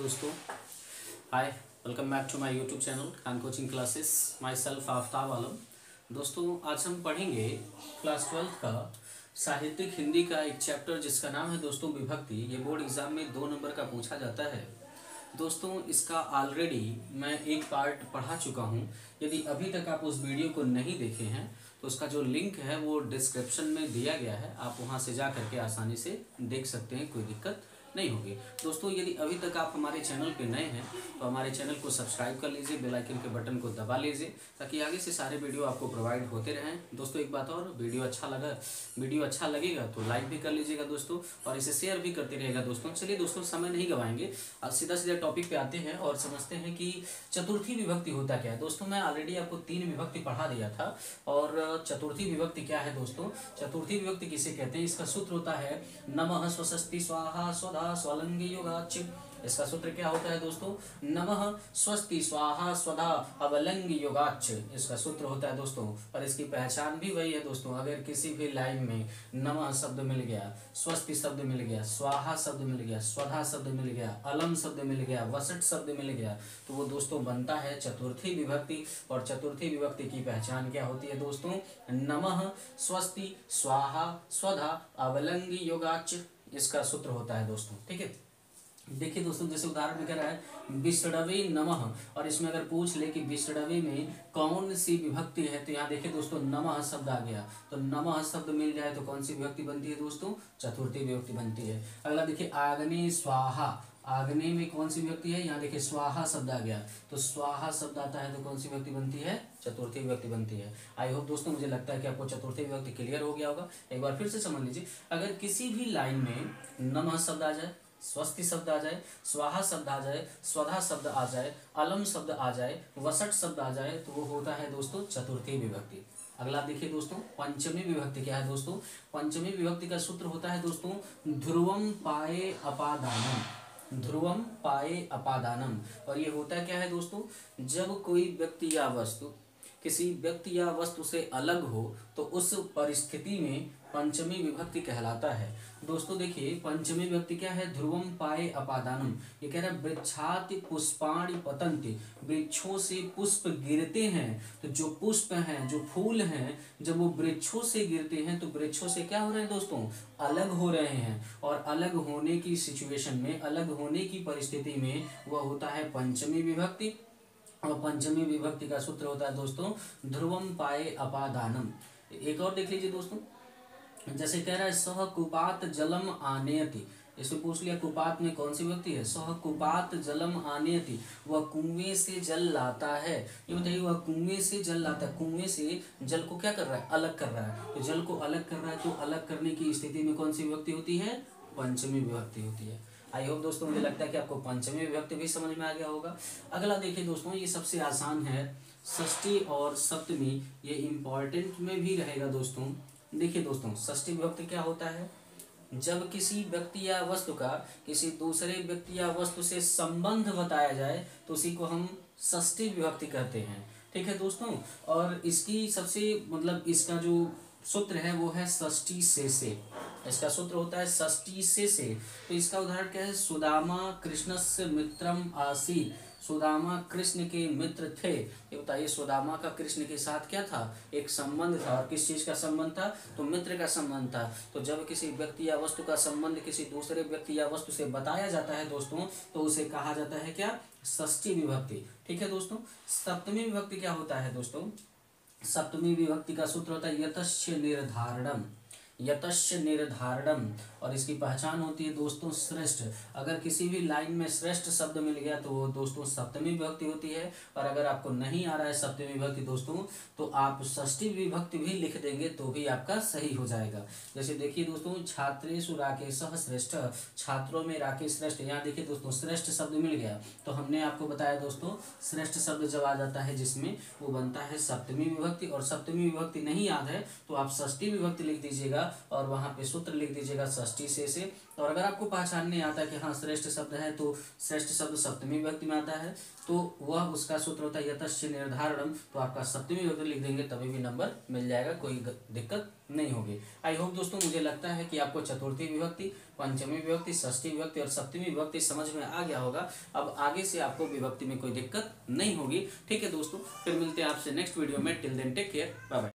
दोस्तों, hi, welcome back to my YouTube channel Khan coaching classes. Myself Aftab Alam. दोस्तों, आज हम पढ़ेंगे क्लास 12th का साहित्यिक हिंदी का एक चैप्टर जिसका नाम है दोस्तों विभक्ति। ये बोर्ड एग्जाम में 2 नंबर का पूछा जाता है। दोस्तों, इसका ऑलरेडी मैं एक पार्ट पढ़ा चुका हूँ। यदि अभी तक आप उस वीडियो को नहीं देखे हैं तो उसका जो लिंक है वो डिस्क्रिप्शन में दिया गया है, आप वहाँ से जा करके आसानी से देख सकते हैं, कोई दिक्कत नहीं होगी। दोस्तों, यदि अभी तक आप हमारे चैनल पे नए हैं तो हमारे चैनल को सब्सक्राइब कर लीजिए, बेल आइकन के बटन को दबा लीजिए ताकि आगे से सारे वीडियो आपको प्रोवाइड होते रहें। दोस्तों, एक बात और, वीडियो अच्छा लगेगा तो लाइक भी कर लीजिएगा दोस्तों, और इसे शेयर भी करते रहेगा दोस्तों। चलिए दोस्तों, समय नहीं गवाएंगे, आज सीधा टॉपिक पे आते हैं और समझते हैं कि चतुर्थी विभक्ति होता क्या है। दोस्तों, मैं ऑलरेडी आपको 3 विभक्ति पढ़ा दिया था, और चतुर्थी विभक्ति क्या है दोस्तों? चतुर्थी विभक्ति किसे कहते हैं? इसका सूत्र होता है नमः स्वस्ति स्वाहा स्वधा स्वलंगी योगाच। इसका सूत्र क्या होता है दोस्तों? नमः स्वस्ति स्वाहा स्वधा अवलंगी योगाच। इसका सूत्र होता है दोस्तों, और इसकी पहचान भी वही है दोस्तों। अगर किसी भी लाइन में नमः शब्द मिल गया, स्वस्ति शब्द मिल गया, स्वाहा शब्द मिल गया, स्वधा शब्द मिल गया, अलम शब्द मिल गया, वसट शब्द मिल गया, तो वो दोस्तों बनता है चतुर्थी विभक्ति। और चतुर्थी विभक्ति की पहचान क्या होती है दोस्तों? नमः स्वस्ति स्वाहा स्वधा अवलंगी योगाच, इसका सूत्र होता है दोस्तों। ठीक है, देखिए दोस्तों, जैसे उदाहरण में कह रहा है विष्णवे नमः, और इसमें अगर पूछ ले कि विष्णवे में कौन सी विभक्ति है, तो यहाँ देखिए दोस्तों नमः शब्द आ गया, तो नमः शब्द मिल जाए तो कौन सी विभक्ति बनती है दोस्तों? चतुर्थी विभक्ति बनती है। अगला देखिए आग्ने स्वाहा, आग्ने में कौन सी विभक्ति है? यहाँ देखिए स्वाहा शब्द आ गया, तो स्वाहा शब्द आता है तो कौन सी विभक्ति बनती है? चतुर्थी विभक्ति बनती है। आई होप दोस्तों, मुझे लगता है कि आपको चतुर्थी विभक्ति क्लियर हो गया होगा। एक बार फिर से समझ लीजिए, अगर किसी भी लाइन में नमः शब्द आ जाए, स्वस्ति शब्द आ जाए, स्वाहा शब्द आ जाए, स्वधा शब्द आ जाए, अलम शब्द आ जाए, वसट शब्द आ जाए, तो वो होता है दोस्तों चतुर्थी विभक्ति। अगला देखिए दोस्तों, पंचमी विभक्ति क्या है दोस्तों? पंचमी विभक्ति का सूत्र होता है दोस्तों ध्रुवम पाए अपादानम। ध्रुवम पाए अपादानम, और ये होता क्या है दोस्तों? जब कोई व्यक्ति या वस्तु किसी व्यक्ति या वस्तु से अलग हो तो उस परिस्थिति में पंचमी विभक्ति कहलाता है। दोस्तों देखिए, पंचमी विभक्ति क्या है? ध्रुवम पाए अपादानम। ये कह रहा है वृक्षाति पुष्पाणि पतन्ति, वृक्षों से पुष्प गिरते हैं। तो जो पुष्प हैं, जो फूल हैं, जब वो वृक्षों से गिरते हैं तो वृक्षों से क्या हो रहे हैं दोस्तों? अलग हो रहे हैं। और अलग होने की सिचुएशन में, अलग होने की परिस्थिति में वह होता है पंचमी विभक्ति। और पंचमी विभक्ति का सूत्र होता है दोस्तों ध्रुवम पाए अपादानम। एक और देख लीजिए दोस्तों, जैसे कह रहा है सह कुपात जलम आनेयति। इसमें पूछ लिया कुपात में कौन सी विभक्ति है? सह कुपात जलम आनेयति, वह कुएं से जल लाता है। ये बताइए, वह कुएं से जल लाता है, कुएं से जल को क्या कर रहा है? अलग कर रहा है। तो जल को अलग कर रहा है, तो अलग करने की स्थिति में कौन सी विभक्ति होती है? पंचमी विभक्ति होती है। आई होप दोस्तों, मुझे लगता है कि आपको पंचमी विभक्ति भी समझ में आ गया होगा। अगला देखिए दोस्तों, ये सबसे आसान है, षष्ठी और सप्तमी। ये इंपॉर्टेंट में भी रहेगा दोस्तों। देखिए दोस्तों, षष्ठी विभक्ति क्या होता है? जब किसी व्यक्ति या वस्तु का किसी दूसरे व्यक्ति या वस्तु से संबंध बताया जाए तो उसी को हम षष्ठी विभक्ति कहते हैं। ठीक है दोस्तों, और इसकी सबसे इसका जो सूत्र है वो है षष्ठी से। इसका सूत्र होता है षष्ठी से। तो इसका उदाहरण क्या है? सुदामा कृष्णस्य मित्रम आसीत्। सुदामा कृष्ण के मित्र थे। ये बताइए, सुदामा का कृष्ण के साथ क्या था? एक संबंध था। और किस चीज का संबंध था? तो मित्र का संबंध था। तो जब किसी व्यक्ति या वस्तु का संबंध किसी दूसरे व्यक्ति या वस्तु से बताया जाता है दोस्तों, तो उसे कहा जाता है क्या? षष्ठी विभक्ति। ठीक है दोस्तों। सप्तमी विभक्ति क्या होता है दोस्तों? सप्तमी विभक्ति का सूत्र होता है यतस्य निर्धारणम। यतस्य निर्धारणम, और इसकी पहचान होती है दोस्तों श्रेष्ठ। अगर किसी भी लाइन में श्रेष्ठ शब्द मिल गया तो वो दोस्तों सप्तमी विभक्ति होती है। और अगर आपको नहीं आ रहा है सप्तमी विभक्ति दोस्तों, तो आप षष्ठी विभक्ति भी लिख देंगे तो भी आपका सही हो जाएगा। जैसे देखिए दोस्तों, छात्रेषु राकेशः श्रेष्ठ, छात्रों में राकेश श्रेष्ठ। यहाँ देखिए दोस्तों, श्रेष्ठ शब्द मिल गया, तो हमने आपको बताया दोस्तों श्रेष्ठ शब्द जब आ जाता है जिसमें, वो बनता है सप्तमी विभक्ति। और सप्तमी विभक्ति नहीं याद है तो आप षष्ठी विभक्ति लिख दीजिएगा, और वहाँ पे सूत्र लिख दीजिएगा षष्ठी से। और अगर आपको पहचानने आता है कि हाँ श्रेष्ठ शब्द है तो श्रेष्ठ शब्द सप्तमी विभक्ति में आता है तो वह उसका सूत्र होता है यतश्च निर्धारणम, तो आपका सप्तमी विभक्ति लिख देंगे तभी भी नंबर मिल जाएगा, कोई दिक्कत नहीं होगी। आई होप दोस्तों, मुझे लगता है कि आपको चतुर्थी विभक्ति, पंचमी विभक्ति, षष्ठी विभक्ति और सप्तमी विभक्ति समझ में आ गया होगा। अब आगे से आपको विभक्ति में कोई दिक्कत नहीं होगी। ठीक है दोस्तों, फिर मिलते हैं आपसे नेक्स्ट वीडियो में। Till then take care, bye bye.